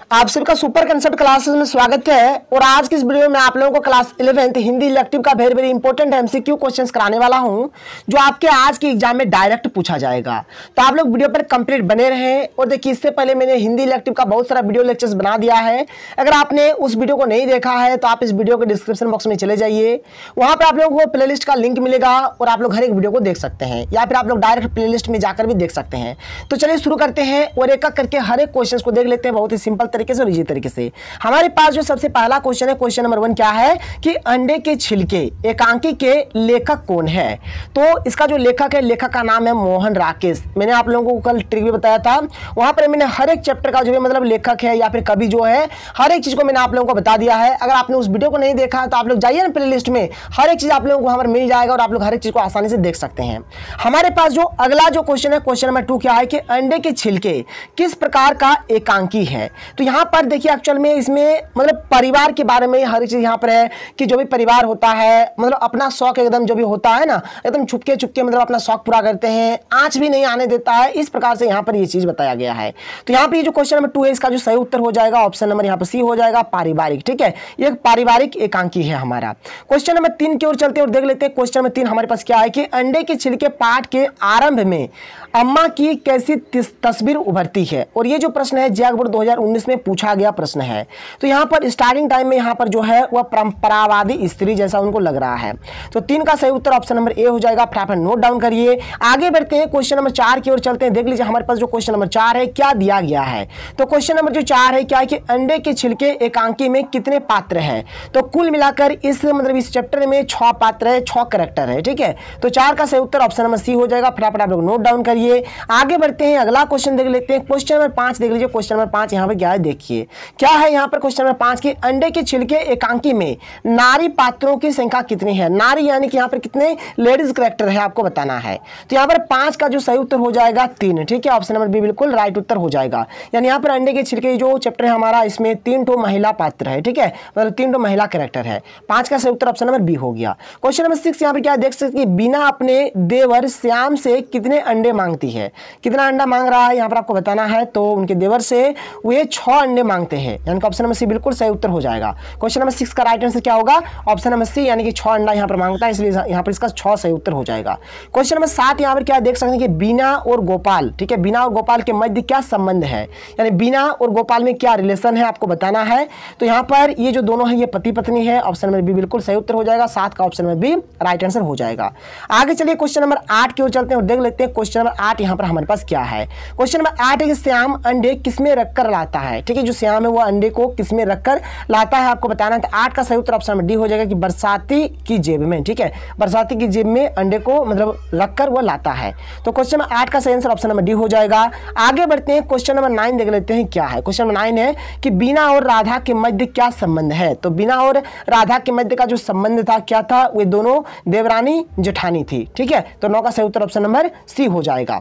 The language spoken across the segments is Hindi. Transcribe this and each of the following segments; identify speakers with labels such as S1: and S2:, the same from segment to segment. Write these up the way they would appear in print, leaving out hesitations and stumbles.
S1: आप सबका सुपर कंसेप्ट क्लासेस में स्वागत है। और आज की इस वीडियो में आप लोगों को क्लास 11th हिंदी इलेक्टिव का very very important MCQ questions कराने वाला हूं, जो आपके आज के एग्जाम में डायरेक्ट पूछा जाएगा। तो आप लोग वीडियो पर कंप्लीट बने रहें। और देखिए, इससे पहले मैंने हिंदी इलेक्टिव का बहुत सारा वीडियो लेक्चर्स बना दिया है। अगर आपने उस वीडियो को नहीं देखा है तो आप इस वीडियो के डिस्क्रिप्शन बॉक्स में चले जाइए, वहां पर आप लोगों को प्ले लिस्ट का लिंक मिलेगा और आप लोग हर एक वीडियो को देख सकते हैं, या फिर आप लोग डायरेक्ट प्ले लिस्ट में जाकर भी देख सकते हैं। तो चलिए शुरू करते हैं और एक एक करके हर एक क्वेश्चन को देख लेते हैं बहुत ही सिंपल तरीके से और इजी तरीके से। हमारे पास जो सबसे पहला क्वेश्चन है, क्वेश्चन नंबर 1 क्या है कि अंडे के छिलके एकांकी के लेखक कौन है। तो इसका जो लेखक है, लेखक का नाम है मोहन राकेश। मैंने आप लोगों को कल ट्रिक भी बताया था, वहां पर मैंने हर एक चैप्टर का जो भी मतलब लेखक है या फिर कवि जो है, हर एक चीज को मैंने आप लोगों को बता दिया है। अगर आपने उस वीडियो को नहीं देखा तो आप लोग जाइए ना प्ले लिस्ट में, हर एक चीज आप लोगों को वहां पर मिल जाएगा और आप लोग हर एक चीज को आसानी से देख सकते हैं। हमारे पास जो अगला जो क्वेश्चन है, क्वेश्चन नंबर 2 क्या है कि अंडे के छिलके किस प्रकार का एकांकी है। तो यहां पर देखिए, एक्चुअल में इसमें मतलब परिवार के बारे में हर चीज यहां पर है कि जो भी परिवार होता है, मतलब अपना शौक एकदम जो भी होता है ना, एकदम छुपके छुपके मतलब अपना शौक पूरा करते हैं, आंच भी नहीं आने देता है। इस प्रकार से यहां पर ये चीज बताया गया है। तो यहां पर ये जो क्वेश्चन नंबर 2 है, इसका जो सही उत्तर हो जाएगा ऑप्शन नंबर यहां पर सी हो जाएगा, पारिवारिक। ठीक है, ये पारिवारिक एकांकी है हमारा। क्वेश्चन नंबर 3 की ओर चलते और देख लेते हैं। क्वेश्चन नंबर 3 हमारे पास क्या है कि अंडे के छिलके पाठ के आरंभ में अम्मा की कैसी तस्वीर उभरती है। और ये जो प्रश्न है जैक बोर्ड 2019 में पूछा गया प्रश्न है। तो यहाँ पर स्टार्टिंग टाइम में यहाँ पर जो है वह परंपरावादी स्त्री जैसा उनको लग रहा है। तो 3 का सही उत्तर ऑप्शन नंबर ए हो जाएगा। फटाफट नोट डाउन करिए। आगे बढ़ते हैं, क्वेश्चन नंबर 4 की ओर चलते हैं। देख लीजिए हमारे पास जो क्वेश्चन नंबर 4 है क्या दिया गया है। तो क्वेश्चन नंबर जो 4 है क्या है कि अंडे के छिलके एकांकी में कितने पात्र है। तो कुल मिलाकर इस मतलब इस चैप्टर में 6 पात्र है, 6 कैरेक्टर है। ठीक है, तो 4 का सही उत्तर ऑप्शन नंबर सी हो जाएगा। फटाफट आप लोग नोट डाउन करिए। आगे बढ़ते हैं, अगला क्वेश्चन देख लेते हैं। क्वेश्चन नंबर 5 देख लीजिए। क्वेश्चन नंबर 5 यहाँ पे क्या है, देखिए क्या है यहाँ पर क्वेश्चन नंबर 5 की अंडे के छिलके एकांकी में नारी पात्रों की संख्या कितनी है। नारी यानी कि यहाँ पर कितने लेडीज कैरेक्टर है आपको बताना है। तो यहाँ पर 5 का जो सही उत्तर हो जाएगा 3। ठीक है, ऑप्शन नंबर बी बिल्कुल राइट उत्तर हो जाएगा। यानी यहाँ पर अंडे के छिलके जो चैप्टर है हमारा, इसमें 3 ठो महिला पात्र है। ठीक है, मतलब 3 ठो महिला कैरेक्टर है। 5 का सही उत्तर ऑप्शन नंबर बी हो गया। क्वेश्चन नंबर 6 यहाँ पर क्या देख सकते हैं, बीना अपने देवर श्याम से कितने अंडे मांगती है। कितना अंडा मांग रहा है यहाँ पर आपको बताना है। तो उनके देवर से वे 6 अंडे मांगते हैं, यानी कि ऑप्शन नंबर सी बिल्कुल सही उत्तर हो जाएगा। क्वेश्चन नंबर 6 का राइट आंसर क्या होगा, ऑप्शन नंबर सी, यानी कि 6 अंडा यहाँ पर मांगता है, इसलिए यहाँ पर इसका 6 सही उत्तर हो जाएगा। क्वेश्चन नंबर 7 यहाँ पर क्या देख सकते हैं कि बीना और गोपाल, ठीक है, बीना और गोपाल के मध्य क्या संबंध है, यानी बीना और गोपाल में क्या रिलेशन है आपको बताना है। तो यहाँ पर ये जो दोनों है ये पति पत्नी है, ऑप्शन नंबर बी बिल्कुल सही उत्तर हो जाएगा। 7 का option number B right answer हो जाएगा। आगे चलिए क्वेश्चन नंबर 8 की ओर चलते हैं और देख लेते हैं। क्वेश्चन नंबर 8 यहाँ पर हमारे पास क्या है। क्वेश्चन नंबर 8 है कि श्याम अंडे किसमें रखकर लाता है। ठीक है, जो श्याम है वो अंडे को किसमें रखकर लाता है आपको बताना है। तो 8 का सही उत्तर ऑप्शन नंबर डी हो जाएगा कि बरसाती की जेब में। ठीक है, बरसाती की जेब में अंडे को मतलब रखकर वो लाता है। तो क्वेश्चन नंबर 8 का सही आंसर ऑप्शन नंबर डी हो जाएगा। आगे बढ़ते हैं, क्वेश्चन नंबर 9 देख लेते हैं क्या है। क्वेश्चन नंबर 9 है कि बीना और राधा के मध्य क्या संबंध है। तो बीना और राधा के मध्य का जो संबंध था क्या था, वे दोनों देवरानी जेठानी थी। ठीक है, तो 9 का सही उत्तर ऑप्शन नंबर सी हो जाएगा।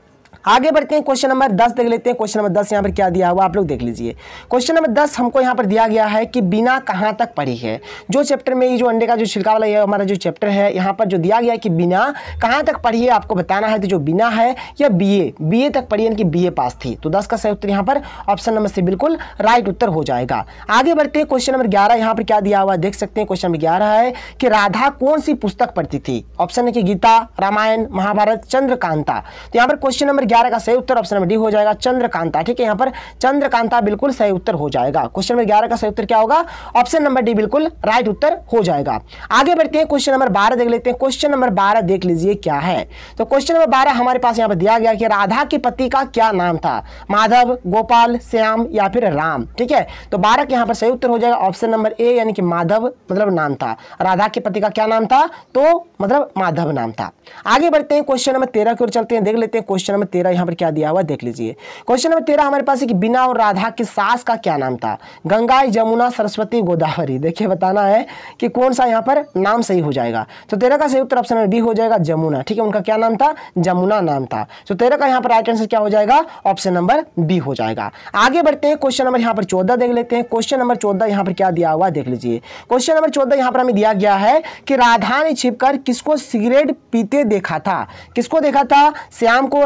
S1: आगे बढ़ते हैं, क्वेश्चन नंबर 10 देख लेते हैं। क्वेश्चन नंबर 10 यहाँ पर क्या दिया हुआ आप लोग देख लीजिए। क्वेश्चन नंबर 10 हमको यहाँ पर दिया गया है कि बीना कहाँ तक पढ़ी है। जो चैप्टर में ये जो अंडे का जो छिलका वाला ये हमारा जो चैप्टर है, यहाँ पर जो दिया गया है कि बीना कहाँ तक पढ़ी है आपको बताना है। तो जो बीना है यह बीए तक पढ़ी, यानी कि बीए पास थी। तो 10 का सही उत्तर यहाँ पर ऑप्शन नंबर सी बिल्कुल राइट उत्तर हो जाएगा। आगे बढ़ते हैं, क्वेश्चन नंबर 11 यहाँ पर क्या दिया हुआ देख सकते हैं। क्वेश्चन नंबर 11 है कि राधा कौन सी पुस्तक पढ़ती थी। ऑप्शन है कि गीता, रामायण, महाभारत, चंद्रकांता। तो यहाँ पर क्वेश्चन नंबर 11 का सही उत्तर ऑप्शन नंबर डी हो जाएगा, चंद्रकांता। ठीक है, यहाँ पर चंद्रकांता बिल्कुल सही उत्तर हो जाएगा। क्वेश्चन नंबर 11 का सही उत्तर क्या होगा, ऑप्शन नंबर डी बिल्कुल राइट उत्तर हो जाएगा। आगे बढ़ते हैं, क्वेश्चन नंबर 12 देख लेते हैं। क्वेश्चन नंबर 12 देख लीजिए क्या है। तो क्वेश्चन नंबर 12 हमारे पास यहाँ पर दिया गया कि राधा के पति का क्या नाम था। माधव, गोपाल, श्याम या फिर राम। ठीक है, तो 12 के यहाँ पर सही उत्तर हो जाएगा ऑप्शन नंबर ए, यानी कि माधव मतलब नाम था। राधा के पति का क्या नाम था, तो मतलब माधव नाम था। आगे बढ़ते हैं, क्वेश्चन नंबर 13 की ओर चलते हैं। देख लेते हैं क्वेश्चन नंबर 13 यहाँ पर क्या दिया हुआ देख लीजिए। क्वेश्चन नंबर 13 हमारे पास है कि बीना और राधा की सास का क्या नाम था। गंगा, यमुना, सरस्वती, गोदावरी। देखिए बताना है कि कौन सा यहाँ पर नाम सही हो जाएगा। तो 13 का सही उत्तर ऑप्शन नंबर बी हो जाएगा, जमुना। ठीक है, उनका क्या नाम था, जमुना नाम था। तो 13 का यहाँ पर राइट आंसर क्या हो जाएगा, ऑप्शन नंबर बी हो जाएगा। आगे बढ़ते हैं, क्वेश्चन नंबर यहाँ पर 14 देख लेते हैं। क्वेश्चन नंबर 14 यहाँ पर क्या दिया हुआ देख लीजिए। क्वेश्चन नंबर 14 यहाँ पर हमें दिया गया है कि राधा ने छिपकर किसको सिगरेट पीते देखा था। किसको देखा था, श्याम को, राम को,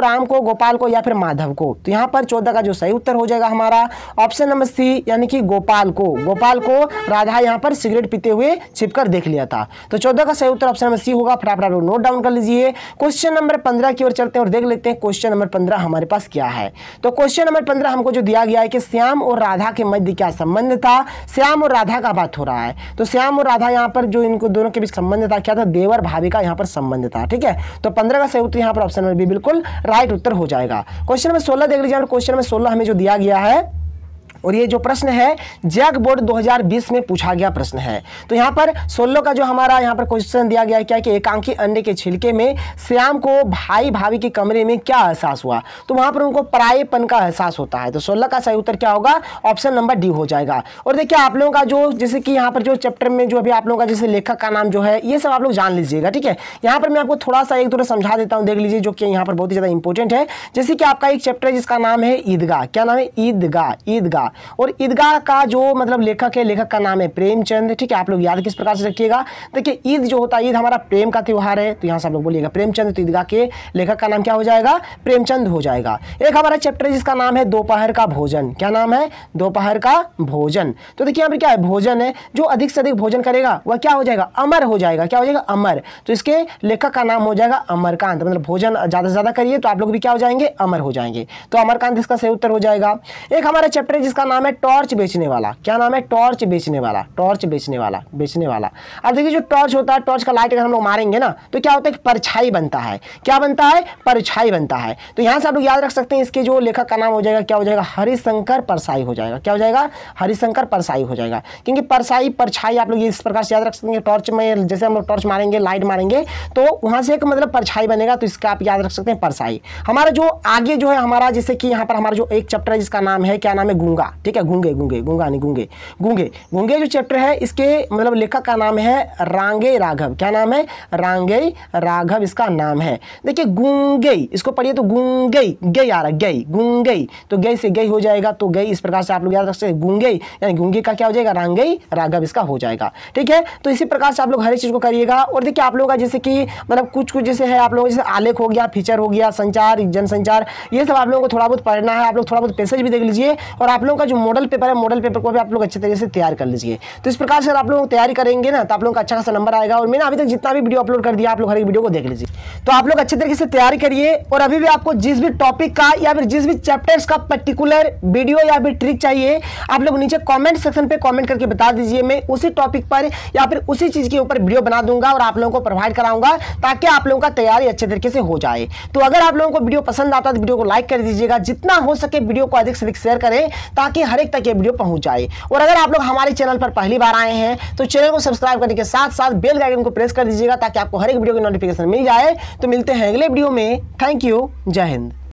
S1: गोपाल को या फिर माधव को? तो यहाँ पर 14 का जो सही उत्तर हो जाएगा हमारा ऑप्शन नंबर सी, यानी कि गोपाल को। गोपाल को राधा यहाँ पर सिगरेट पीते हुए छिपकर देख लिया था। तो 14 का सही उत्तर ऑप्शन नंबर सी होगा। फटाफट आप लोग नोट डाउन कर लीजिए। क्वेश्चन नंबर 15 की ओर चलते हैं और देख लेते हैं क्वेश्चन नंबर 15 हमारे पास क्या है। तो क्वेश्चन नंबर 15 हमको जो दिया गया है कि श्याम और राधा के मध्य क्या संबंध था? श्याम और राधा का बात हो रहा है, तो श्याम और राधा यहाँ पर जो इनको दोनों के बीच संबंध था क्या था? देवर भाभी का यहाँ पर संबंध था। ठीक है, तो 15 का सही उत्तर यहाँ पर ऑप्शन नंबर बी बिल्कुल राइट उत्तर हो जाएगा। क्वेश्चन नंबर 16 देख लीजिए। क्वेश्चन नंबर 16 हमें जो दिया गया है और ये जो प्रश्न है जैक बोर्ड 2020 में पूछा गया प्रश्न है। तो यहाँ पर 16 का जो हमारा यहाँ पर क्वेश्चन दिया गया है क्या कि एकांकी अंडे के छिलके में श्याम को भाई भाभी के कमरे में क्या एहसास हुआ? तो वहां पर उनको परायेपन का एहसास होता है। तो 16 का सही उत्तर क्या होगा? ऑप्शन नंबर डी हो जाएगा। और देखिए आप लोगों का जो जैसे कि यहाँ पर जो चैप्टर में जो अभी आप लोगों का जैसे लेखक का नाम जो है ये सब आप लोग जान लीजिएगा। ठीक है, यहाँ पर मैं आपको थोड़ा सा एक दो समझा देता हूँ, देख लीजिए, जो कि यहाँ पर बहुत ही ज्यादा इंपॉर्टेंट है। जैसे कि आपका एक चैप्टर है जिसका नाम है ईदगाह। क्या नाम है? ईदगाह। ईदगाह और ईदगाह का जो मतलब लेखक है, लेखक का नाम है प्रेमचंद। ठीक है, आप लोग याद किस प्रकार से रखिएगा। देखिए ईद जो होता है, ईद हमारा प्रेम का त्योहार है, तो यहाँ से आप लोग बोलिएगा प्रेमचंद। तो ईदगाह के लेखक का नाम क्या हो जाएगा? प्रेमचंद हो जाएगा। एक हमारा चैप्टर है जिसका नाम है दोपहर का भोजन। क्या नाम है? दोपहर का भोजन। तो देखिए यहाँ पर क्या है? भोजन है, जो अधिक से अधिक भोजन करेगा वह क्या हो जाएगा? अमर हो जाएगा। क्या हो जाएगा? अमर। तो इसके लेखक का नाम हो जाएगा अमरकांत। मतलब भोजन ज्यादा से ज्यादा करिए तो आप लोग भी क्या हो जाएंगे? अमर हो जाएंगे। तो अमरकांत इसका सही उत्तर हो जाएगा। एक हमारा चैप्टर है जिसका नाम है टॉर्च बेचने वाला। क्या नाम है? टॉर्च बेचने वाला। टॉर्च बेचने वाला, बेचने वाला। अब देखिए जो टॉर्च होता है, टॉर्च का लाइट अगर हम लोग मारेंगे ना तो क्या होता है? परछाई बनता है। क्या बनता है? परछाई बनता है। तो यहां से आप लोग याद रख सकते हैं इसके जो लेखक का नाम हो जाएगा क्या हो जाएगा? हरिशंकर परसाई हो जाएगा। क्या हो जाएगा? हरिशंकर परसाई हो जाएगा। क्योंकि परछाई परछाई आप लोग इस प्रकार से याद रख सकते हैं। टॉर्च में जैसे हम लोग टॉर्च मारेंगे, लाइट मारेंगे तो वहां से एक मतलब परछाई बनेगा, तो इसका आप याद रख सकते हैं परछाई। हमारा जो आगे जो है हमारा जैसे कि यहाँ पर हमारा जो एक चैप्टर है जिसका नाम है, क्या नाम है? गूंगा। ठीक है, गूंगे गूंगे गूंगा नहीं गूंगे गूंगे। गूंगे जो चैप्टर है इसके मतलब लेखक का नाम है रांगे राघव। क्या नाम है? रांगे राघव इसका नाम है। देखिए गूंगई, इसको पढ़िए तो गूंगई, गई आ रहा है, गई, गूंगई। तो गई से गई हो जाएगा, तो गई इस प्रकार से आप लोग याद रख सकते हैं। गूंगई यानी गूंगे का क्या हो जाएगा? रांगई राघव इसका हो जाएगा। ठीक है, तो इसी प्रकार से आप लोग हर एक चीज को करिएगा। और देखिए आप लोगों का जैसे कि मतलब कुछ कुछ जैसे है आप लोगों जैसे आलेख हो गया, फीचर हो गया, संचार, जनसंचार, ये सब आप लोगों को थोड़ा बहुत पढ़ना है। आप लोग थोड़ा बहुत पैसेज भी देख लीजिए। और आप लोगों का जो मॉडल पेपर है, मॉडल पेपर को भी आप लोग अच्छे तरीके से तैयार कर लीजिए। तो इस प्रकार से अगर आप लोग तैयारी करेंगे ना तो आप लोगों का अच्छा खासा नंबर आएगा। और मैंने अभी तक जितना भी वीडियो अपलोड कर दिया आप लोग हर एक वीडियो को देख लीजिए। तो आप लोग अच्छे तरीके से तैयारी करिए। और अभी भी आपको जिस भी टॉपिक का या फिर जिस भी चैप्टर्स का पर्टिकुलर वीडियो या फिर ट्रिक चाहिए आप लोग नीचे कमेंट सेक्शन पे कमेंट करके बता दीजिए। मैं उसी टॉपिक पर या फिर उसी चीज के ऊपर वीडियो बना दूंगा और आप लोगों को प्रोवाइड कराऊंगा ताकि आप लोगों का तैयारी अच्छे तरीके से हो जाए। तो अगर आप लोगों को वीडियो पसंद आता है तो वीडियो को लाइक कर दीजिएगा। जितना हो सके वीडियो को अधिक से अधिक शेयर करें ताकि हर एक तक ये वीडियो पहुंच जाए। और अगर आप लोग हमारे चैनल पर पहली बार आए हैं तो चैनल को सब्सक्राइब करने के साथ साथ बेल आइकन को प्रेस कर दीजिएगा ताकि आपको हर एक वीडियो की नोटिफिकेशन मिल जाए। तो मिलते हैं अगले वीडियो में। Thank you. जय हिंद।